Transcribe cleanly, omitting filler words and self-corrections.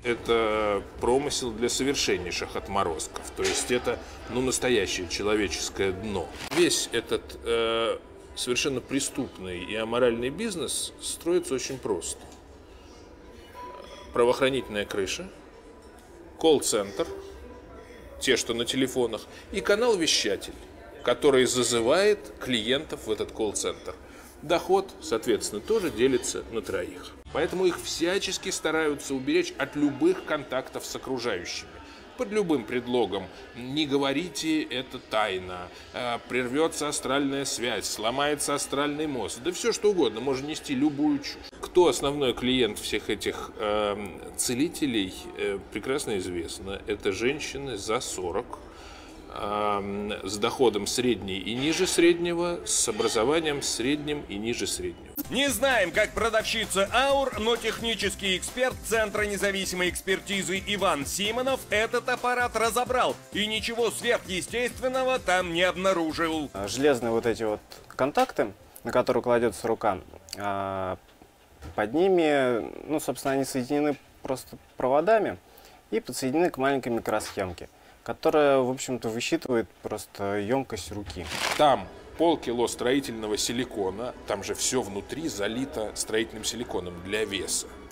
Это промысел для совершеннейших отморозков. То есть это, настоящее человеческое дно. Весь этот совершенно преступный и аморальный бизнес строится очень просто. Правоохранительная крыша, колл-центр, те, что на телефонах, и канал-вещатель, который зазывает клиентов в этот колл-центр. Доход, соответственно, тоже делится на троих. Поэтому их всячески стараются уберечь от любых контактов с окружающими. Под любым предлогом. Не говорите, это тайна. Прервется астральная связь, сломается астральный мост. Да все что угодно, можно нести любую чушь. Кто основной клиент всех этих целителей, прекрасно известно. Это женщины за 40, с доходом средний и ниже среднего, с образованием средним и ниже среднего. Не знаем, как продавщица аур, но технический эксперт Центра независимой экспертизы Иван Симонов этот аппарат разобрал и ничего сверхъестественного там не обнаружил. Железные вот эти вот контакты, на которые кладется рука, под ними, собственно, они соединены просто проводами и подсоединены к маленькой микросхемке, которая, в общем-то, высчитывает просто емкость руки. Там полкило строительного силикона, там же все внутри залито строительным силиконом для веса.